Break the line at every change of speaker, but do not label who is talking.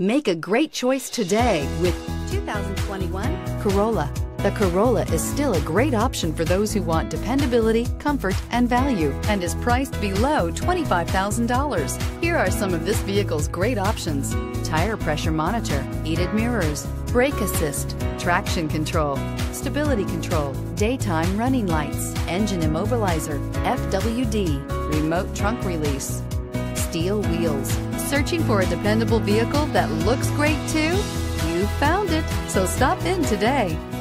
Make a great choice today with 2021 Corolla. The Corolla is still a great option for those who want dependability, comfort, and value, and is priced below $25,000. Here are some of this vehicle's great options: tire pressure monitor, heated mirrors, brake assist, traction control, stability control, daytime running lights, engine immobilizer, FWD, remote trunk release, steel wheels. Searching for a dependable vehicle that looks great too? You found it, so stop in today.